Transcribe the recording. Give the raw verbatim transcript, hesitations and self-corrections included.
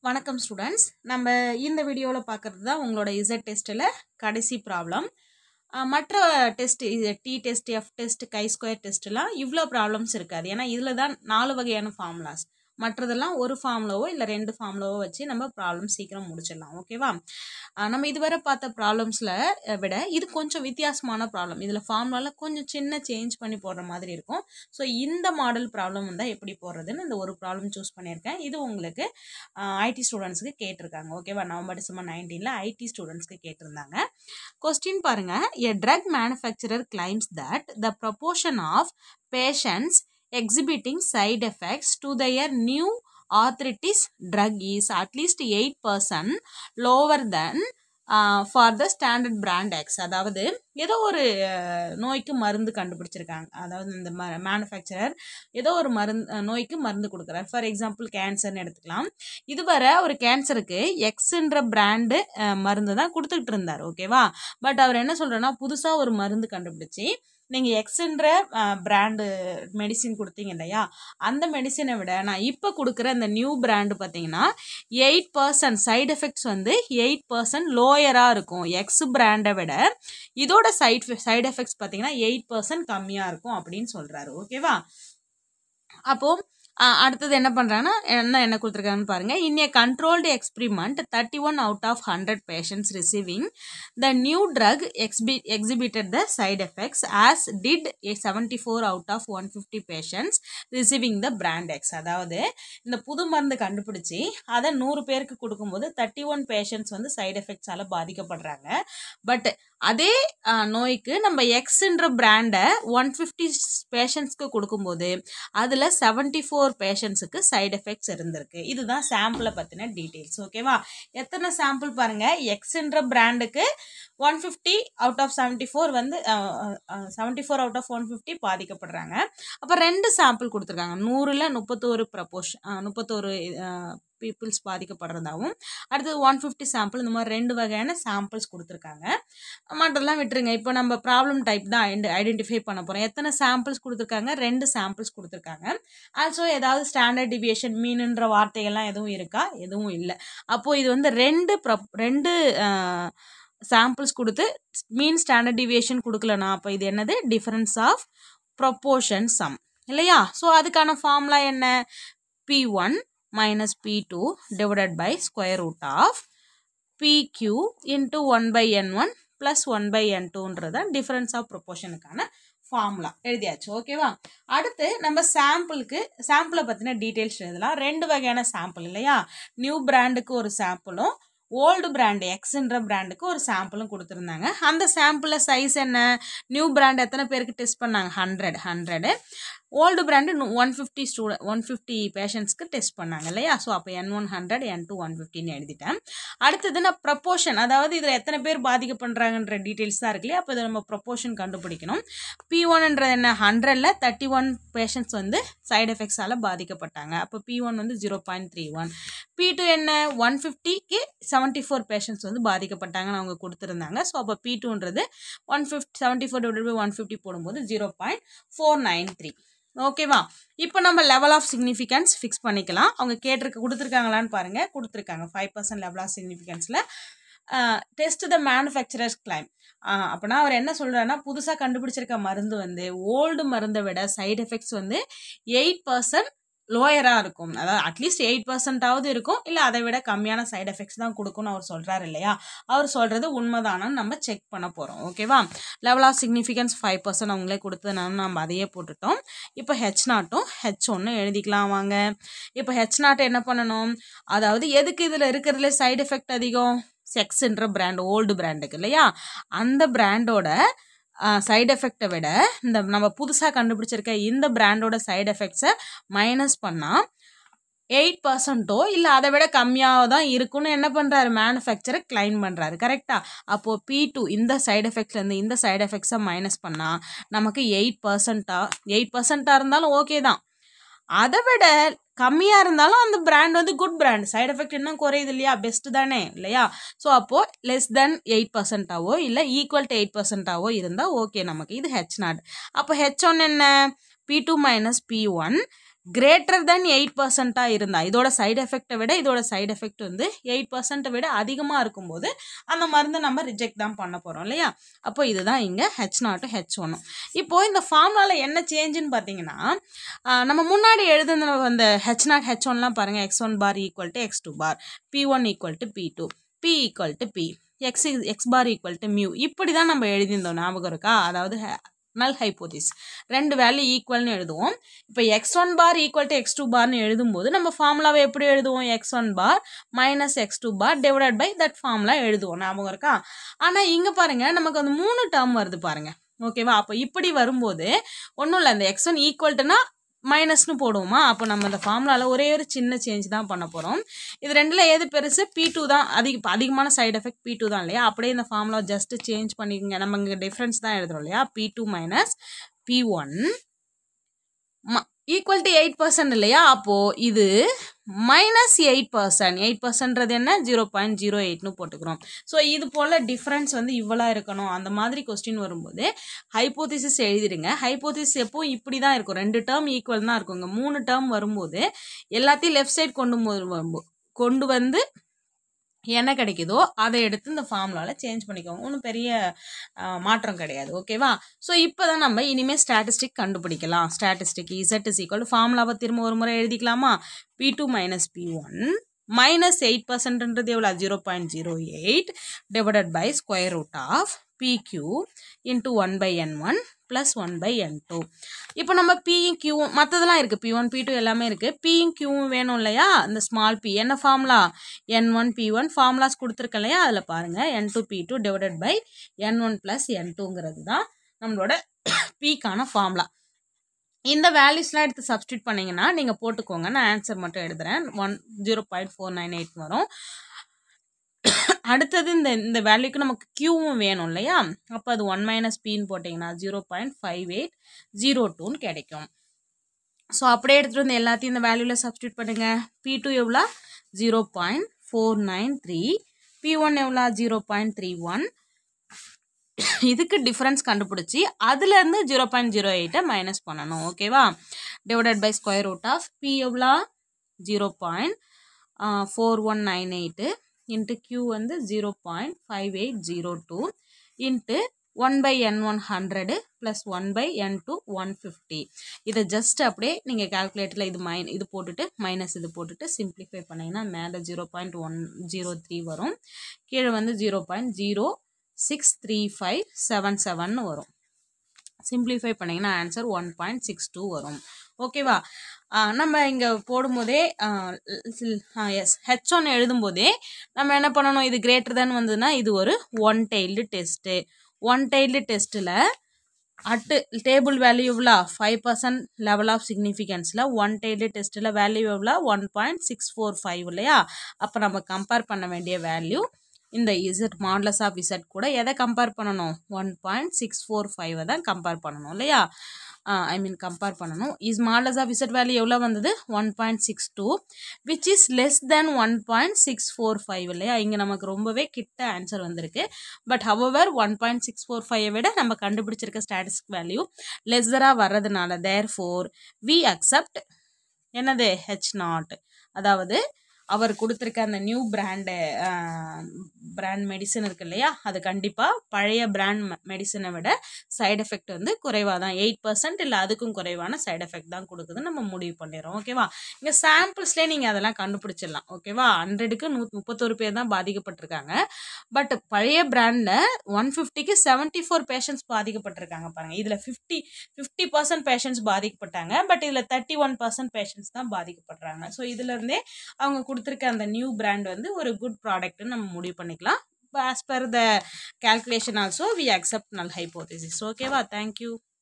வணக்கம் ஸ்டூடெண்ட்ஸ். நம்ம இந்த வீடியோவில் பார்க்குறது தான் உங்களோட இசட் டெஸ்ட்டில் கடைசி ப்ராப்ளம். மற்ற test T test, F test, chi square டெஸ்ட்லாம் இவ்வளோ ப்ராப்ளம்ஸ் இருக்காது. ஏன்னா இதில் தான் நாலு வகையான ஃபார்முலாஸ். மற்றதெல்லாம் ஒரு ஃபார்முலாவோ இல்லை ரெண்டு ஃபார்முலாவோ வச்சு நம்ம ப்ராப்ளம் சீக்கிரம் முடிச்சிடலாம். ஓகேவா? நம்ம இதுவரை பார்த்த ப்ராப்ளம்ஸில் விட இது கொஞ்சம் வித்தியாசமான ப்ராப்ளம். இதில் ஃபார்முலாவில் கொஞ்சம் சின்ன சேஞ்ச் பண்ணி போடுற மாதிரி இருக்கும். ஸோ இந்த மாடல் ப்ராப்ளம் வந்தால் எப்படி போடுறதுன்னு இந்த ஒரு ப்ராப்ளம் சூஸ் பண்ணியிருக்கேன். இது உங்களுக்கு ஐடி ஸ்டூடெண்ட்ஸ்க்கு கேட்டிருக்காங்க. ஓகேவா? நவம்பர் டிசம்பர் நைன்டீனில் ஐடி ஸ்டூடெண்ட்ஸ்க்கு கேட்டிருந்தாங்க. கொஸ்டின் பாருங்க. A drug manufacturer claims that the proportion of patients exhibiting side effects to their new arthritis drug is at least eight percent lower than uh, for the standard brand X. அதாவது ஏதோ ஒரு நோய்க்கு மருந்து கண்டுபிடிச்சிருக்காங்க. அதாவது இந்த manufacturer ஏதோ ஒரு மருந்து நோய்க்கு மருந்து கொடுக்குறாரு. ஃபார் எக்ஸாம்பிள் கேன்சர்னு எடுத்துக்கலாம். இதுவரை ஒரு கேன்சருக்கு எக்ஸ்ன்ற பிராண்டு மருந்து தான் கொடுத்துக்கிட்டு இருந்தார். ஓகேவா? பட் அவர் என்ன சொல்கிறேன்னா, புதுசாக ஒரு மருந்து கண்டுபிடிச்சி நீங்கள் எக்ஸ்ன்ற பிராண்டு மெடிசின் கொடுத்தீங்க இல்லையா, அந்த மெடிசினை விட நான் இப்போ கொடுக்குற இந்த நியூ பிராண்டு பார்த்தீங்கன்னா எயிட் பர்சன்ட் சைடு எஃபெக்ட்ஸ் வந்து எயிட் பர்சன்ட் லோயராக இருக்கும். எக்ஸ் பிராண்டை விட இதோட சைட் சைடு எஃபெக்ட்ஸ் பார்த்தீங்கன்னா எயிட் பர்சன்ட் கம்மியாக இருக்கும் அப்படின்னு சொல்கிறாரு. ஓகேவா? அப்போது அடுத்தது என்ன பண்ணுறாங்கன்னா, என்ன என்ன கொடுத்துருக்காங்கன்னு பாருங்கள். In a controlled experiment thirty one out of hundred patients receiving the new drug exp exhibited the side effects as did a seventy four out of one fifty patients receiving the brand X. அதாவது இந்த புது மருந்து கண்டுபிடிச்சி அதை நூறு பேருக்கு கொடுக்கும்போது thirty one patients வந்து சைட் எஃபெக்ட்ஸால் பாதிக்கப்படுறாங்க. பட் அதே நோய்க்கு நம்ம எக்ஸ்ன்ற பிராண்டை ஒன் ஃபிஃப்டி பேஷண்ட்ஸ்க்கு கொடுக்கும்போது அதில் செவன்டி ஃபோர் பேஷண்ட்ஸுக்கு சைடு எஃபெக்ட்ஸ் இருந்திருக்கு. இதுதான் சாம்பிளை பற்றின டீட்டெயில்ஸ். ஓகேவா? எத்தனை சாம்பிள் பாருங்கள். எக்ஸ்ன்ற பிராண்டுக்கு one fifty out of seventy four வந்து seventy four out of one fifty பாதிக்கப்படுறாங்க. அப்போ ரெண்டு சாம்பிள் கொடுத்துருக்காங்க. நூறில் முப்பத்தோரு ப்ரப்போர்ஷன் முப்பத்தோரு பீப்புள்ஸ் பாதிக்கப்படுறதாகவும், அடுத்தது ஒன் ஃபிஃப்டி சாம்பிள், இந்த மாதிரி ரெண்டு வகையான சாம்பிள்ஸ் கொடுத்துருக்காங்க. மற்றெல்லாம் விட்டுருங்க. இப்போ நம்ம ப்ராப்ளம் டைப் தான் ஐடென்டிஃபை பண்ண போகிறோம். எத்தனை சாம்பிள்ஸ் கொடுத்துருக்காங்க? ரெண்டு சாம்பிள்ஸ் கொடுத்துருக்காங்க. ஆல்சோ ஏதாவது ஸ்டாண்டர்ட் டிவியேஷன் மீனுன்ற வார்த்தைகள்லாம் எதுவும் இருக்கா? எதுவும் இல்லை. அப்போது இது வந்து ரெண்டு ப்ரப் ரெண்டு சாம்பிள்ஸ் கொடுத்து மீன் ஸ்டாண்டர்ட் டிவியேஷன் கொடுக்கலனா அப்போ இது என்னது? டிஃபரன்ஸ் ஆஃப் ப்ரொப்போர்ஷன் சம் இல்லையா? ஸோ அதுக்கான ஃபார்முலா என்ன? P one minus P two divided by square root of P Q into one by N one plus one by N two ன்றத difference of proportionக்கான formula எழுதியாச்சு. ஓகேவா? அடுத்து நம்ம சாம்பிளுக்கு சாம்பிளை பற்றின டீட்டெயில்ஸ் எழுதலாம். ரெண்டு வகையான சாம்பிள் இல்லையா? நியூ பிராண்டுக்கு ஒரு சாம்பிளும் ஓல்டு பிராண்டு எக்ஸ்ன்ற பிராண்டுக்கு ஒரு சாம்பிளும் கொடுத்துருந்தாங்க. அந்த சாம்பிளில் சைஸ் என்ன? நியூ பிராண்ட் எத்தனை பேருக்கு டெஸ்ட் பண்ணாங்க? Hundred hundred old brand one fifty student one fifty பேஷண்ட்ஸ்க்கு டெஸ்ட் பண்ணாங்க இல்லையா? ஸோ அப்போ N one hundred N two one ஃபிஃப்டின்னு எழுதிட்டேன். அடுத்தது நான் ப்ரப்போர்ஷன், அதாவது இதில் எத்தனை பேர் பாதிக்கப்படுறாங்கன்ற டீட்டெயில்ஸ் தான் இருக்கு இல்லையா? அப்போ இதை நம்ம ப்ரப்போர்ஷன் கண்டுபிடிக்கணும். பி ஒன்ன்றது என்ன? ஹண்ட்ரடில் தேர்ட்டி ஒன் பேஷண்ட்ஸ் வந்து சைடு எஃபெக்ட்ஸால் பாதிக்கப்பட்டாங்க. அப்போ பி ஒன் வந்து zero point three one. P two என்ன? ஒன் ஃபிஃப்டிக்கு செவன்ட்டி ஃபோர் பேஷண்ட்ஸ் வந்து பாதிக்கப்பட்டாங்கன்னு அவங்க கொடுத்துருந்தாங்க. ஸோ அப்போ பி டூன்றது one fifty seventy four divide by one fifty போடும்போது zero point four nine three. ஓகேவா? இப்போ நம்ம லெவல் ஆஃப் சிக்னிஃபிகன்ஸ் ஃபிக்ஸ் பண்ணிக்கலாம். அவங்க கேட்டிருக்க கொடுத்துருக்காங்களான்னு பாருங்கள். கொடுத்துருக்காங்க. ஃபைவ் பர்சன்ட் லெவல் ஆஃப் சிக்னிஃபிகன்ஸில் டெஸ்ட் த மேனுஃபேக்சரர்ஸ் கிளைம். அப்படின்னா அவர் என்ன சொல்கிறாருன்னா, புதுசாக கண்டுபிடிச்சிருக்க மருந்து வந்து ஓல்டு மருந்தை விட சைடு எஃபெக்ட்ஸ் வந்து எயிட் பர்சன்ட் லோயராக இருக்கும். அதாவது அட்லீஸ்ட் எயிட் பர்சன்டாவது இருக்கும், இல்லை அதை விட கம்மியான சைடு எஃபெக்ட்ஸ் தான் கொடுக்கும்னு அவர் சொல்கிறாரு இல்லையா? அவர் சொல்கிறது உண்மைதானான்னு நம்ம செக் பண்ண போகிறோம். ஓகேவா? Level of significance five percent அவங்களே கொடுத்ததுனால நம்ம அதையே போட்டுட்டோம். இப்போ ஹெச் நாட்டும் ஹெச் ஒன்று எழுதிக்கலாம் வாங்க. இப்போ ஹெச் நாட்டை என்ன பண்ணணும்? அதாவது எதுக்கு இதில் இருக்கிறதுல சைடு எஃபெக்ட் அதிகம்? செக்ஸ்ன்ற பிராண்ட் ஓல்டு பிராண்டுக்கு இல்லையா? அந்த பிராண்டோட சைடு எஃபெக்டை விட இந்த நம்ம புதுசாக கண்டுபிடிச்சிருக்க இந்த பிராண்டோட சைடு எஃபெக்ட்ஸை மைனஸ் பண்ணால் எயிட் பர்சன்ட்டோ இல்லை அதை விட கம்மியாக தான் இருக்குன்னு என்ன பண்ணுறாரு? மேனுஃபேக்சரை கிளைம் பண்ணுறாரு. கரெக்டாக? அப்போது பி டூ இந்த சைடு எஃபெக்ட்ஸ்லேருந்து இந்த சைடு எஃபெக்ட்ஸை மைனஸ் பண்ணால் நமக்கு எயிட் பர்சன்ட்டாக எயிட் பர்சன்ட்டாக இருந்தாலும் ஓகே தான். அதை விட கம்மியாக இருந்தாலும் அந்த பிராண்ட் வந்து குட் பிராண்ட், சைடு எஃபெக்ட் இன்னும் குறையுது இல்லையா? பெஸ்ட்டு தானே இல்லையா? ஸோ அப்போது லெஸ் தென் எயிட் பர்சன்ட்டாவோ இல்லை ஈக்குவல் டு எயிட் பர்சன்ட்டாவோ இருந்தால் ஓகே நமக்கு. இது ஹெச் நாட். அப்போ ஹெச் ஒன் என்ன? P two minus P one greater than eight percent இருந்தா இதோட சைடு எஃபெக்ட்டை விட இதோட சைடு எஃபெக்ட் வந்து எயிட் பர்சன்ட் விட அதிகமாக இருக்கும்போது அந்த மருந்தை நம்ம ரிஜெக்ட் தான் பண்ண போகிறோம் இல்லையா. அப்போ இதுதான் இங்கே ஹெச் நாட்டும் ஹெச் ஒன்னும். இப்போது இந்த ஃபார்முலாவில் என்ன சேஞ்சுன்னு பார்த்தீங்கன்னா நம்ம முன்னாடி எழுதுன அந்த ஹெச் நாட் ஹெச் ஒன்லாம் பாருங்கள், X one bar equal to X two bar, P one equal to P two, P equal to P, X X bar equal to mu, இப்படி தான் நம்ம எழுதியிருந்தோம் ஞாபகம் இருக்கா. அதாவது நல் ஹைப்போதிஸ் ரெண்டு வேல்யூ ஈக்குவல்னு எழுதுவோம். இப்போ X one bar equal to X two பார்னு எழுதும்போது நம்ம ஃபார்முலாவை எப்படி எழுதுவோம், X one bar minus X two bar divided by that formula எழுதுவோம் ஞாபகம் இருக்கா. ஆனால் இங்கே பாருங்கள் நமக்கு வந்து மூணு டேர்ம் வருது பாருங்கள், ஓகேவா. அப்போ இப்படி வரும்போது ஒன்றும் இல்லை, இந்த எக்ஸ் ஒன் ஈக்குவல்ட்டுனா மைனஸ்னு போடுவோமா. அப்போ நம்ம இந்த ஃபார்முலாவில் ஒரே ஒரு சின்ன சேஞ்ச் தான் பண்ண போகிறோம். இது ரெண்டில் எது பெருசு, பி டூ தான் அதிக அதிகமான சைடு எஃபெக்ட் பி டூ தான் இல்லையா. அப்படியே இந்த ஃபார்முலா ஜஸ்ட்டு சேஞ்ச் பண்ணிக்கோங்க. நம்ம இங்கே டிஃப்ரென்ஸ் தான் எழுதுறோம் இல்லையா. P two minus P one equal to eight percent இல்லையா. அப்போது இது மைனஸ் எயிட் பர்சன்ட் எயிட் பர்சன்ட்றது என்ன, ஜீரோ பாயிண்ட் ஜீரோ எயிட்னு போட்டுக்கிறோம். ஸோ இது போல் டிஃப்ரென்ஸ் வந்து இவ்வளோ இருக்கணும். அந்த மாதிரி கொஸ்டின் வரும்போது ஹைப்போதிசிஸ் எழுதிடுங்க. ஹைப்போதிசிஸ் எப்போவும் இப்படி தான் இருக்கும், ரெண்டு டேர்ம் ஈக்குவல் தான் இருக்குங்க. மூணு டேர்ம் வரும்போது எல்லாத்தையும் லெஃப்ட் சைட் கொண்டு கொண்டு வந்து என்ன கிடைக்குதோ அதை எடுத்து இந்த ஃபார்முலாவில் சேஞ்ச் பண்ணிக்கோங்க. ஒன்றும் பெரிய மாற்றம் கிடையாது, ஓகேவா. ஸோ இப்போ தான் நம்ம இனிமேல் ஸ்டாட்டிஸ்டிக் கண்டுபிடிக்கலாம். ஸ்டாட்டிஸ்டிக் இசட் இஸ் ஈக்குவல் ஃபார்முலாவை திரும்ப ஒரு முறை எழுதிக்கலாமா. P two minus P one minus eight பர்சன்ட்ன்றது எவ்வளோ, zero point zero eight divided by square root of PQ into one by N one plus one by N two. இப்போ நம்ம பியும் கியூவும் மற்றதெல்லாம் இருக்குது, பி ஒன் பி டூ எல்லாமே இருக்குது. பியும் கியூவும் வேணும் இல்லையா. இந்த ஸ்மால் பி என்ன formula, N one P one formulas கொடுத்துருக்க இல்லையா. அதில் பாருங்கள் N two P two divided by N one plus N டூங்கிறது தான் நம்மளோட பிக்கான ஃபார்முலா. இந்த வேல்யூஸ்லாம் எடுத்து சப்ஸ்டியூட் பண்ணிங்கன்னா நீங்கள் போட்டுக்கோங்க, நான் ஆன்சர் மட்டும் எழுதுகிறேன். One zero point four nine eight வரும். அடுத்தது இந்த இந்த வேல்யூக்கு நமக்கு கியூவும் வேணும் இல்லையா. அப்போ அது ஒன் மைனஸ் பின்னு போட்டிங்கன்னா zero point five eight zero டூன்னு கிடைக்கும். ஸோ அப்படியே எடுத்துகிட்டு வந்து எல்லாத்தையும் இந்த வேல்யூவில் சப்ஸ்டியூட் பண்ணுங்கள். பி டூ எவ்வளோ, zero point four nine three, P one எவ்வளோ, ஜீரோ பாயிண்ட் த்ரீ ஒன். இதுக்கு டிஃப்ரென்ஸ் கண்டுபிடிச்சி அதுலேருந்து ஜீரோ பாயிண்ட் ஜீரோ எயிட்டை மைனஸ் பண்ணணும், ஓகேவா. Divided by square root of P எவ்வளோ, zero point four one nine eight into Q வந்து zero point five eight zero two into one by N one hundred plus one by N two one fifty. இதை just அப்படியே நீங்கள் கால்குலேட்டரில் இது மைன் இது போட்டுட்டு minus இது போட்டுட்டு சிம்பிளிஃபை பண்ணிங்கன்னா மேலே zero point one zero three வரும், கீழே வந்து zero point zero six three five seven seven வரும். சிம்பிளிஃபை பண்ணிங்கன்னா answer one point six two வரும், ஓகேவா. நம்ம இங்கே போடும்போதே எஸ் ஹெச் ஒன் எழுதும்போதே நம்ம என்ன பண்ணணும், இது கிரேட்டர் தேன் வந்ததுன்னா இது ஒரு one tailed test. One tailed டெஸ்ட்டில் அட்டு டேபிள் வேல்யூ எவ்வளோ, ஃபைவ் பர்சன்ட் லெவல் ஆஃப் சிக்னிஃபிகன்ஸில் ஒன் டெய்ல்டு டெஸ்ட்டில் வேல்யூ எவ்வளோ, one point six four five இல்லையா. அப்போ நம்ம கம்பேர் பண்ண வேண்டிய வேல்யூ இந்த இசட் மாடலஸ் ஆஃப் இசட் கூட எதை கம்பேர் பண்ணணும், ஒன் பாயிண்ட் சிக்ஸ் ஃபோர் ஃபைவை தான் கம்பேர் பண்ணணும் இல்லையா. ஐ மீன் கம்பேர் பண்ணணும். Is modulus of Z value எவ்வளோ வந்தது, one point six two which is less than one point six four five இல்லையா. இங்கே நமக்கு ரொம்பவே கிட்ட ஆன்சர் வந்திருக்கு. But however one point six four ஃபைவை விட நம்ம கண்டுபிடிச்சிருக்க ஸ்டாட்டிஸ்டிக் வேல்யூ லெஸ்ஸராக வர்றதுனால தேர் ஃபோர் வி அக்செப்ட் என்னது ஹெச் நாட். அதாவது அவர் கொடுத்துருக்க அந்த நியூ பிராண்டு பிராண்ட் மெடிசன் இருக்கு இல்லையா, அது கண்டிப்பாக பழைய பிராண்ட் மெடிசனை விட சைடு எஃபெக்ட் வந்து குறைவாக தான், எயிட் பர்சன்ட் இல்லை அதுக்கும் குறைவான சைடு எஃபெக்ட் தான் கொடுக்குதுன்னு நம்ம முடிவு பண்ணிடுறோம், ஓகேவா. இங்கே சாம்பிள்ஸ்லேயே நீங்கள் அதெல்லாம் கண்டுபிடிச்சிடலாம், ஓகேவா. ஹண்ட்ரடுக்கு நூ முப்பத்தொரு பேர் தான் பாதிக்கப்பட்டிருக்காங்க. பட் பழைய பிராண்டில் ஒன் ஃபிஃப்டிக்கு செவன்ட்டி ஃபோர் பேஷண்ட்ஸ் பாதிக்கப்பட்டிருக்காங்க பாருங்கள். இதில் ஃபிஃப்டி ஃபிஃப்டி பர்சன்ட் பேஷண்ட்ஸ் பாதிக்கப்பட்டாங்க. பட் இதில் தேர்ட்டி ஒன் பர்சன்ட் பேஷண்ட்ஸ் தான் பாதிக்கப்படுறாங்க. ஸோ இதுலேருந்தே அவங்க கொடுத்துருக்க அந்த நியூ பிராண்ட் வந்து ஒரு குட் ப்ராடக்ட்னு நம்ம முடிவு பண்ணிக்கலாம். as per the calculation also we accept null hypothesis, ஓகேவா. தேங்க்யூ.